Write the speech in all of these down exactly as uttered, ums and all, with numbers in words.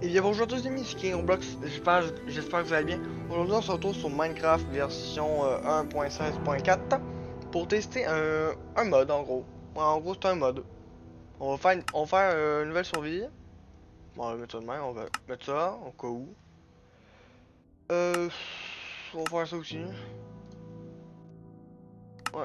Et bien bonjour à tous les amis, c'est King Roblox, j'espère j'espère que vous allez bien. Aujourd'hui on se retrouve sur Minecraft version euh, un point seize point quatre pour tester un, un mode en gros. Ouais, en gros c'est un mode. On va faire une, on va faire euh, une nouvelle survie. Bon, on va mettre ça de même, on va mettre ça au cas où. Euh, on va faire ça aussi. Ouais.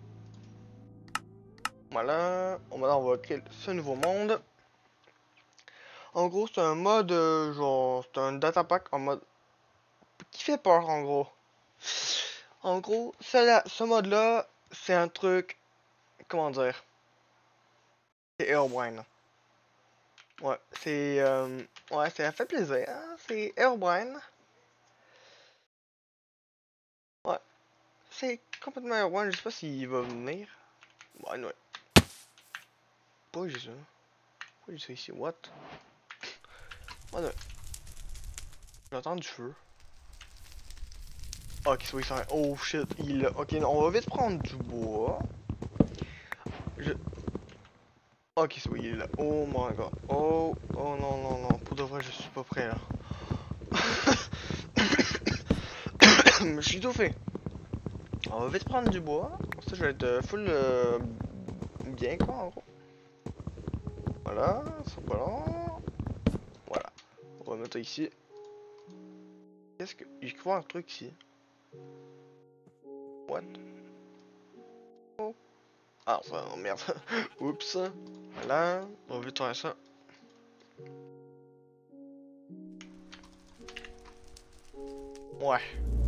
Voilà, on va, on va créer ce nouveau monde. En gros c'est un mode euh, genre, c'est un data pack en mode qui fait peur en gros. En gros, ce, ce mode-là, c'est un truc, comment dire, c'est Herobrine. Ouais, c'est, euh, ouais, ça fait plaisir, hein? C'est Herobrine. Ouais, c'est complètement Herobrine, je sais pas s'il va venir. Ouais, ouais. Pourquoi j'ai ça? Pourquoi j'ai ça ici? What? Ouais, ouais. J'entends du feu. Ah, ok, soit il s'en... Oh shit, il... Ok, on va vite prendre du bois. Je... Ok, soit il est là. Oh my god. Oh, oh non, non, non. Pour de vrai, je suis pas prêt là. Je suis tout fait. On va vite prendre du bois. Ça, je vais être full euh, bien, quoi, en gros. Voilà, c'est pas long. Voilà. On va mettre ça ici. Qu'est-ce que... Il croit un truc ici. What? Oh. Ah, ça, oh, merde. Oups. Voilà. On va vite faire ça. Ouais.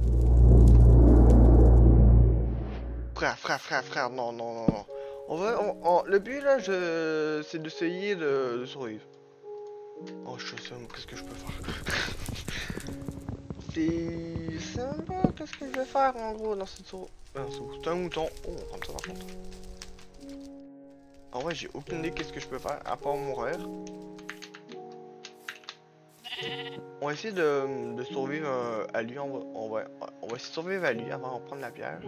Frère, frère, frère, frère, non, non, non, non. On va, on, on, le but là, je, c'est d'essayer de, de survivre. Oh, je sais, qu'est-ce que je peux faire? C'est sympa, qu'est-ce que je vais faire en gros dans cette survie? C'est un mouton. Oh, on prend ça par contre. En vrai, j'ai aucune idée qu'est-ce que je peux faire à part mourir. On va essayer de, de survivre euh, à lui. On va, on, va, on va essayer de survivre à lui avant de prendre la pierre.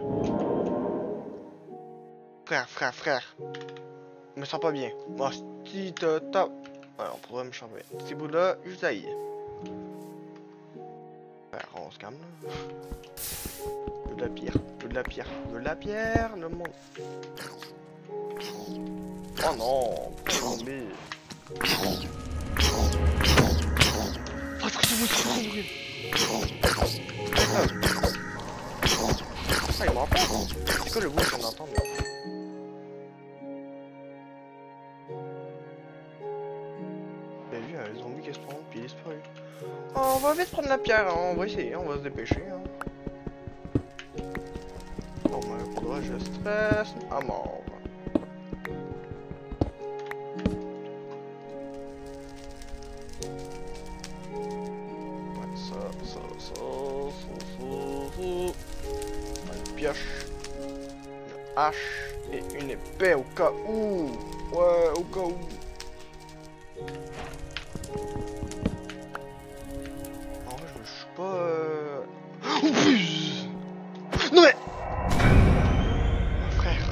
Frère, frère, frère. Je me sens pas bien. Bon, si t'as top. Ouais, on pourrait me changer. Ces bouts-là, je taille. Frère, on se calme là. De la pierre, de la pierre, de la pierre, le monde. Oh non, zombie. Oh, c'est que c'est vous, ah, il m'entend. C'est quoi le bruit qu'on entend là? T'as vu un zombie qui se prend puis il est disparu. Oh, on va vite prendre la pierre, hein. On va essayer, on va se dépêcher. Hein. Oh, mais pour je stresse à mort. Ça, ça, ça, ça, ça, ça. Une pioche, une hache et une épée au cas où. Ouais, au cas où. En vrai, je me suis pas. Euh... Oh plus. Non mais. Mon frère.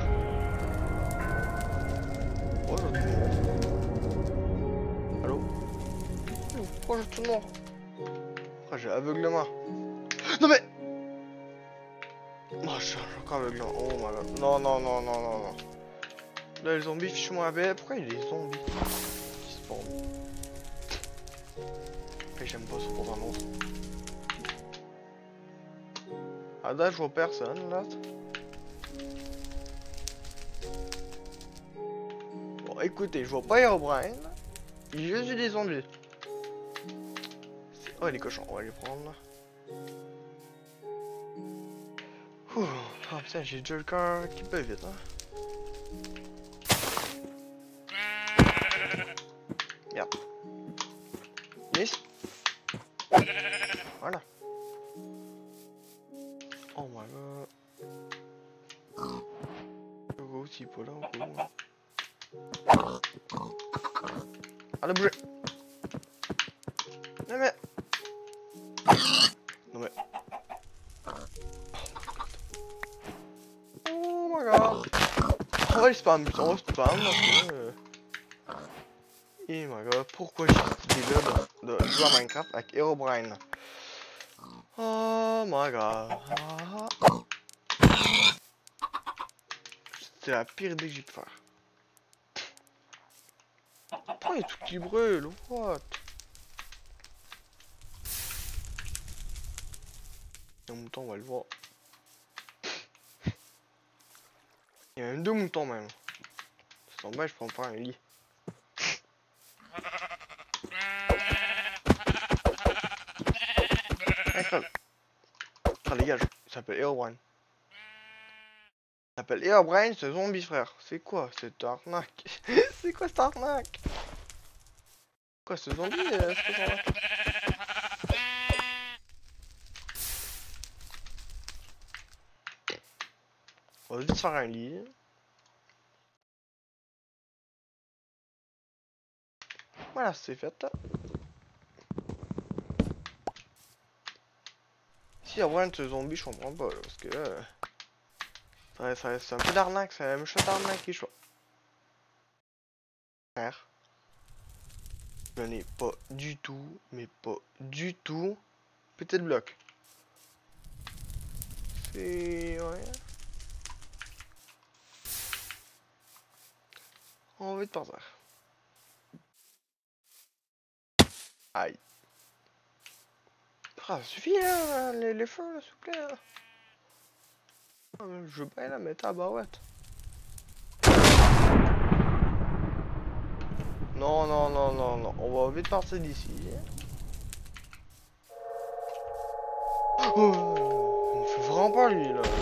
Oh, j'ai tout noir. Allô? Pourquoi j'ai tout noir? Ah, j'ai aveuglement. Non mais. Oh, je suis encore aveuglement. Oh my god. Non, non, non, non, non, non. Là, les zombies, fiche-moi la paix. Pourquoi il y a des zombies qui spawnent? Après, j'aime pas ça pour un autre. À date, je vois personne là. Bon, écoutez, je vois pas Herobrine. Il y a juste des zombies. Oh, les cochons, on va les prendre là. Ouh, oh putain, j'ai déjà le cœur qui peut vite, hein. Merde. Yes. Voilà. Oh my god. Je vois aussi pas là, encore. Allez, bouger. Non mais. Non mais. Oh my god. On va les spam, on va spam parce que... Euh... Oh my god, pourquoi j'ai cette idée là de, de, jouer à Minecraft avec Herobrine. Oh my god. C'est la pire idée que j'ai pu faire. Pourquoi il y a tout qui brûle? What? Un mouton, on va le voir. Il y a même deux moutons même. Ça tombe bien, je peux me faire un lit. Ah les gars, il s'appelle Herobrine. Il s'appelle Herobrine, ce zombie frère. C'est quoi cette arnaque? C'est quoi cette arnaque? Quoi ce zombie euh, c'est quoi cette arnaque? On va vite faire un lit. Voilà, c'est fait. Si Herobrine ce zombie, je comprends pas là, parce que là. Ça, ça, c'est un peu d'arnaque, c'est un méchant d'arnaque qui choix. Frère. Je n'ai pas du tout, mais pas du tout, pété de bloc. C'est... ouais. On va vite par terre. Aïe. Ah, ça suffit là, les, les feux là, s'il vous plaît. Là. Ah, je veux bien la mettre à barouette. Non, non, non, non, non. On va vite partir d'ici. Oh, il me fait vraiment pas lui là.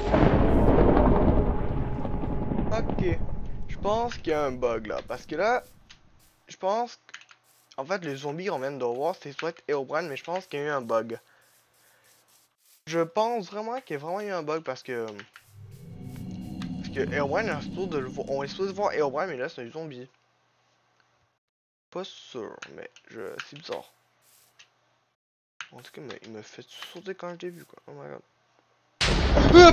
Ok. Je pense qu'il y a un bug là. Parce que là, je pense que... En fait, les zombies qu'on vient de voir, c'est soit Herobrine, mais je pense qu'il y a eu un bug. Je pense vraiment qu'il y a vraiment eu un bug parce que... Parce que Herobrine, on est supposé de le voir, on est supposé voir Herobrine, mais là c'est un zombie. Pas sûr, mais je... c'est bizarre. En tout cas, il me fait sauter quand je l'ai vu, quoi. Oh my god.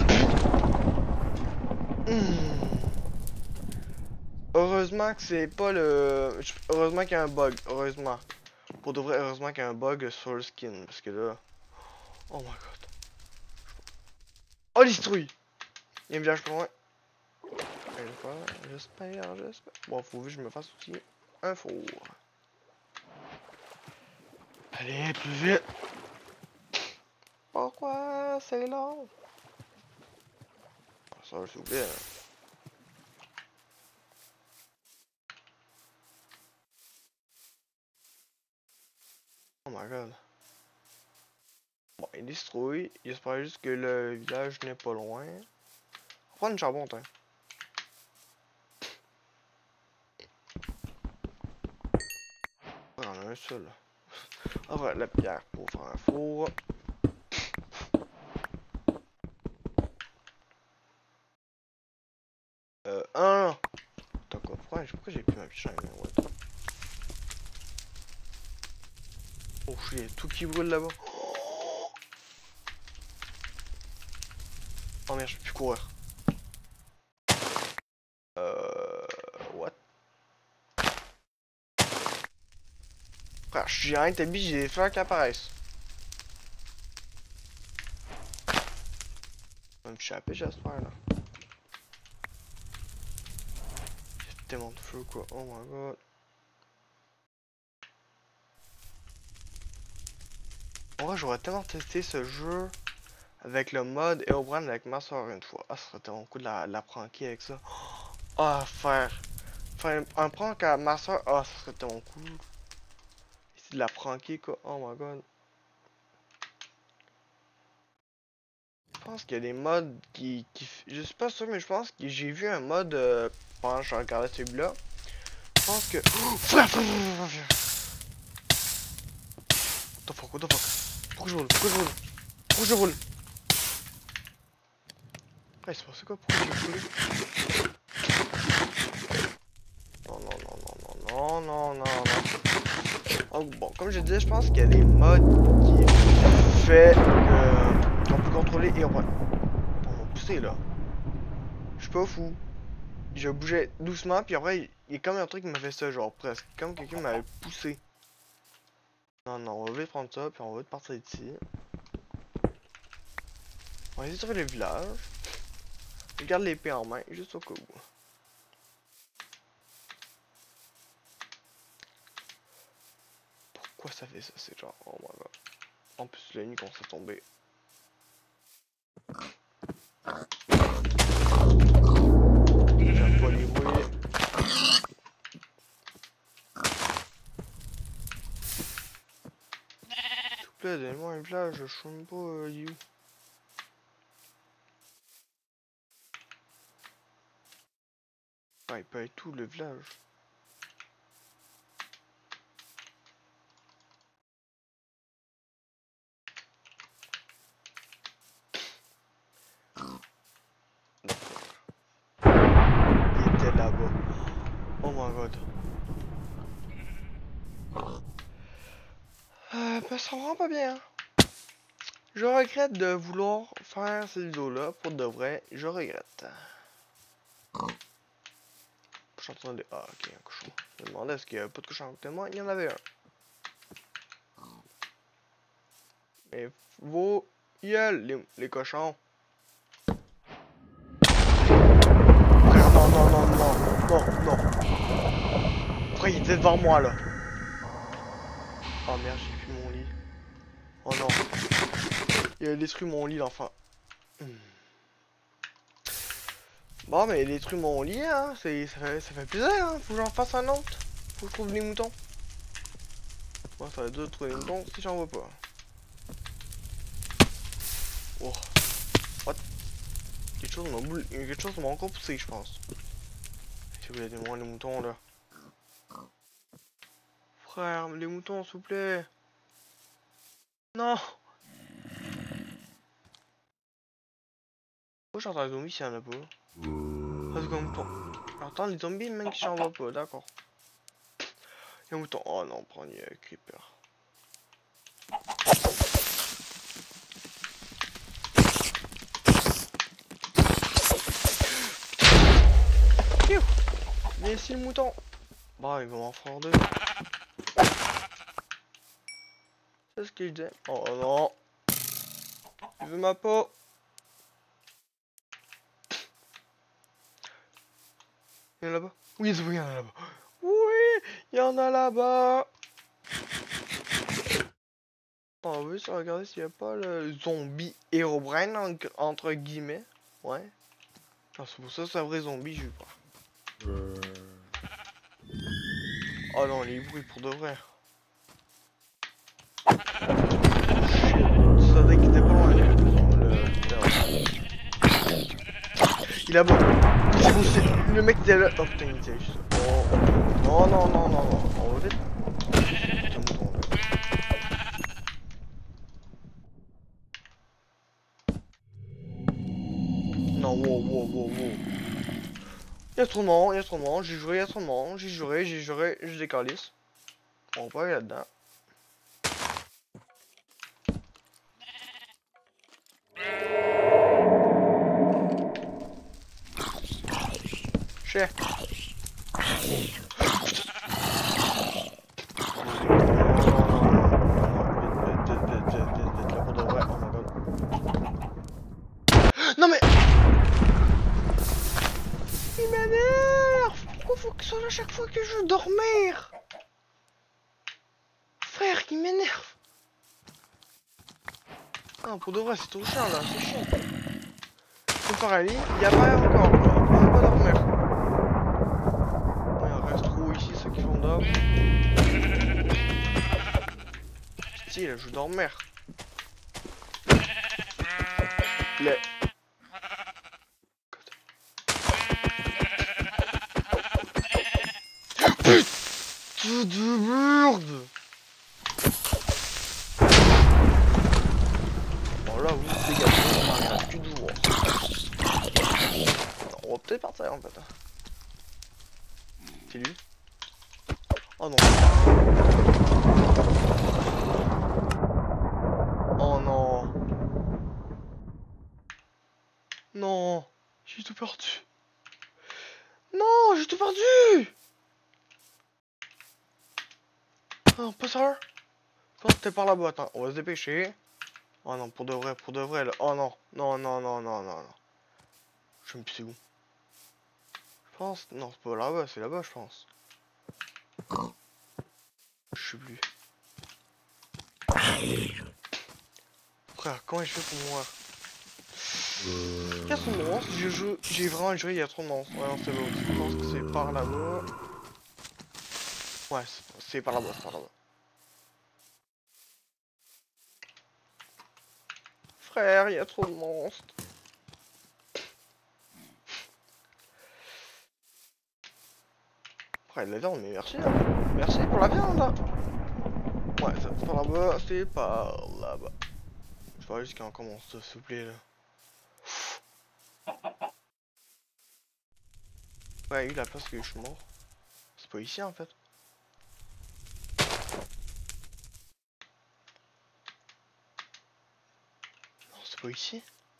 Mmh. Heureusement que c'est pas le... Heureusement qu'il y a un bug, heureusement. Pour de vrai, heureusement qu'il y a un bug sur le skin, parce que là... Oh my god. Oh, détruit! Il y a un village plus loin. J'espère, j'espère. Bon, faut que je me fasse aussi un four. Allez, plus vite! Pourquoi c'est long? Ça, s'il vous plaît. Oh my god. Bon, il est détruit. J'espère juste que le village n'est pas loin. On va prendre une charbon, tiens. On en a un seul. On va la pierre pour faire un four. Euh, un. Attends quoi, pourquoi, pourquoi j'ai plus ma chaîne? What? Oh shit, il y a tout qui brûle là-bas. Oh merde, je peux plus courir. Euh... What? Frère, je suis rien établi, j'ai des fleurs qui apparaissent. On va me chapper, j'espère là. J'ai tellement de feu quoi, oh my god. En vrai, j'aurais tellement testé ce jeu avec le mode Herobrine avec ma soeur une fois. Ah, ça serait tellement cool de la, la pranker avec ça. Ah, oh, faire. Faire un, un prank à ma soeur. Ah, oh, ça serait tellement cool. Essayer de la pranker quoi. Oh my god. Je pense qu'il y a des modes qui, qui. Je suis pas sûr, mais je pense que j'ai vu un mode euh, pendant que je regardais celui-là. Je pense que. What the fuck, what the fuck? Pourquoi je roule? Pourquoi je roule? Pourquoi je roule? Ouais, c'est passé quoi? Pourquoi j'ai roulé? Non, non, non, non, non, non, non, non. Oh, bon, comme je disais, je pense qu'il y a des modes qui fait que qu'on peut contrôler et on va. On m'a poussé là. Je suis pas fou. Je bougeais doucement, puis après, il y a comme un truc qui m'a fait ça, genre presque. Comme quelqu'un m'avait poussé. Non, non, on va vite prendre ça, puis on va vite partir d'ici. On va essayer de trouver le village. Je garde l'épée en main, juste au cas où. Pourquoi ça fait ça? C'est genre, oh my god. En plus, la nuit qu'on s'est tombé. J'aime pas les bruits. S'il vous plaît, donnez-moi un village, je sais même pas, euh, il est où? Ah, il peut être tout le village. Il était là-bas. Oh my god. Euh, ben ça me rend pas bien. Je regrette de vouloir faire cette vidéo-là. Pour de vrai, je regrette. Je suis en train de... Ah, ok, un cochon. Je me demandais est-ce qu'il y avait pas de cochon à côté de moi. Il y en avait un. Mais vos gueules, les, les cochons. Frère, non, non, non, non, non, non. Frère, il était devant moi, là. Oh merde, j'ai plus mon lit. Oh non. Il a détruit mon lit, l'enfant. Hmm. Bon, mais il a détruit mon lit, hein. Ça fait, ça fait plaisir, hein. Faut que j'en fasse un autre. Faut que je trouve des moutons. Bon, ça va être dur de trouver des moutons si j'en vois pas. Oh. What? Quelque chose m'a boule... quelque chose m'a encore poussé, je pense. Si vous voulez des moins les moutons, là. Frère, les moutons, s'il vous plaît. Non. Pourquoi j'entends un zombie s'il y en a pas? Ah, c'est comme mouton. Attends, les zombies, même si j'en vois pas, d'accord. Les moutons. Oh non, prends un creeper. Viens ici, le mouton. Bah, il va m'en faire deux. C'est ce qu'il dit. Oh non. Il veut ma peau. Il y en a là-bas. Oui, il y en a là-bas. Oui, il y en a là-bas. On va juste regarder s'il n'y a pas le zombie Herobrine en, entre guillemets. Ouais. Ah, c'est pour ça, c'est un vrai zombie, je vais pas. Oh non, les bruits pour de vrai. Ça dès qu'il était pas loin. Le... Il est là-bas. Le mec était là. Oh putain, il était juste. Oh, oh. Non, non, non, non, non. On va vite. Non, wow, wow, wow, wow. Il y a trop de monde, il y a trop de monde. J'ai juré, il y a trop de monde. J'ai juré, j'ai juré, je décalisse. On va pas aller là-dedans. Chef. Non mais... Il m'énerve. Pourquoi faut que ce soit là chaque fois que je veux dormir? Frère, il m'énerve. Non, pour de vrai, c'est trop chiant là, c'est chiant. Faut faire un lit, il y a pas encore, là. On peut pas dormir. Il reste trop ici, ceux qui font d'or. Si, là, je veux dormir. Le... Putain de merde. Bon là, vous dégagez, on n'arrête plus de jouer. On va peut-être partir en fait. C'est lui. Oh non. Oh non. Non. J'ai tout perdu. Non, j'ai tout perdu. Non, pas sérieux. pense que c'était par là-bas. Attends, on va se dépêcher. Oh non, pour de vrai, pour de vrai là. Oh non, non, non, non, non, non, non. Je sais même plus c'est où. Je pense, non, c'est pas là-bas, c'est là-bas, je pense. Je sais plus. Frère, comment je fais pour mourir? Il y a trop de monstres, j'ai joué, j'ai vraiment joué, il y a trop de monstres. Ouais, non, c'est l'autre. Je pense que c'est par là-bas. Ouais, c'est par là-bas, c'est par là-bas. Frère, il y a trop de monstres. Frère, la viande, mais merci. Hein. Merci pour la viande. Ouais, c'est par là-bas, c'est par là-bas. Je vais aller jusqu'à encore monstre, s'il vous plaît, là. Ouais, il y a eu la place que je suis mort. C'est pas ici, en fait. Non, c'est pas ici.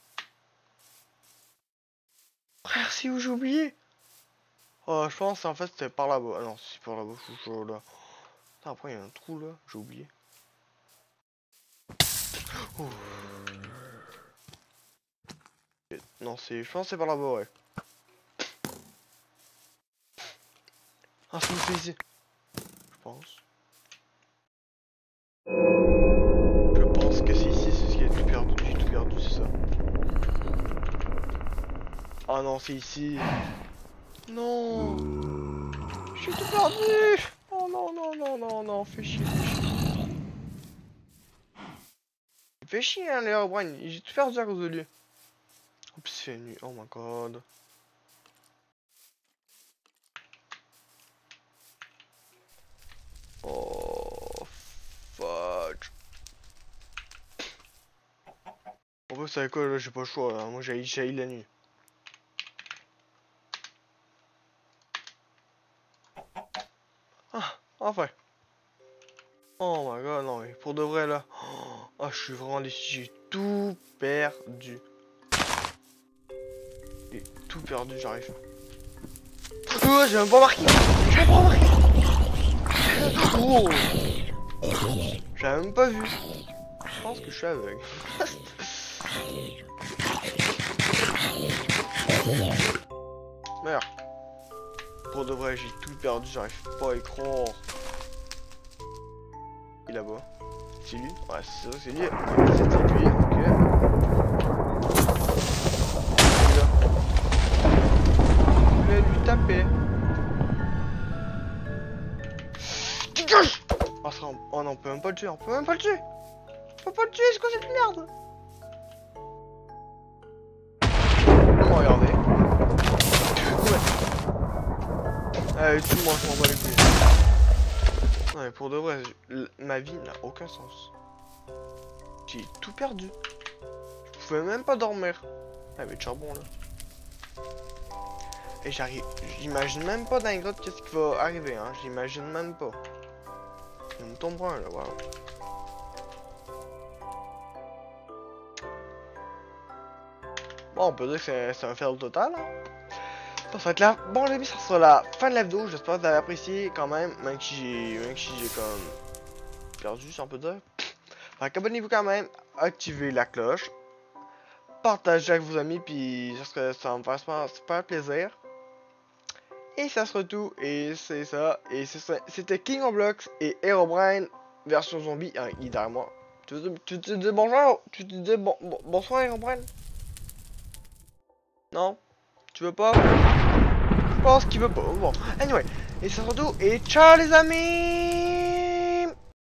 Frère, c'est où j'ai oublié? Oh, je pense en fait c'était par là-bas. Ah non, c'est par là-bas, je suis chaud là. Attends, après il y a un trou là, j'ai oublié. Oh. Non, c'est. Je pense que c'est par là-bas, ouais. Ah, c'est où c'est ici? Je pense. Je pense que c'est ici, c'est ce qui est tout perdu. J'ai tout perdu, c'est ça. Ah non, c'est ici. Non. J'ai tout perdu. Oh non, non, non, non, non, fais chier, fais chier. Il fait chier, hein, les Herobrine. J'ai tout perdu à cause de lui. Oups, c'est nuit. Oh my god. Oh, fudge. En fait, vous savez quoi, là, j'ai pas le choix, là. Moi, j'ai j'ai la nuit. Ah, enfin. Oh my god, non, mais pour de vrai, là. Ah, je suis vraiment déçu, j'ai tout perdu. J'ai tout perdu, j'arrive. Oh, j'ai même pas marqué. J'ai même pas marqué. Oh. J'avais même pas vu. Je pense que je suis aveugle. Merde. Pour de vrai, j'ai tout perdu, j'arrive pas à y croire. Et là-bas. C'est lui? Ouais, c'est ça, c'est lui. C'était lui, ok. Je vais lui taper. Dégage! Oh, ça, oh non, on peut même pas le tuer, on peut même pas le tuer! On peut pas le tuer, c'est quoi cette merde? Oh, regardez. Ouais. Allez, tue-moi, je m'en bats les couilles. Non, mais pour de vrai, je... ma vie n'a aucun sens. J'ai tout perdu. Je pouvais même pas dormir. Ah, mais de charbon là. Et j'arrive. J'imagine même pas dans les grottes qu'est-ce qui va arriver, hein. J'imagine même pas. Il me tombe un là, waouh. Bon, on peut dire que c'est un fail total, hein. Ça va être là. Bon, les amis, ça sera la fin de la vidéo. J'espère que vous avez apprécié quand même. Même si j'ai même si j'ai comme perdu, si on peut dire. Donc, abonnez-vous quand même. Activez la cloche. Partagez avec vos amis. Puis, ça, serait, ça va me faire super, super plaisir. Et ça sera tout. Et c'est ça. Et c'était King Roblox et Herobrine version zombie. Hein, il est derrière moi. Tu te, tu te dis bonjour? Tu te dis bon, bon, bonsoir, Herobrine? Non? Tu veux pas? Je pense qu'il veut pas. Bon, anyway. Et c'est surtout. Et ciao les amis!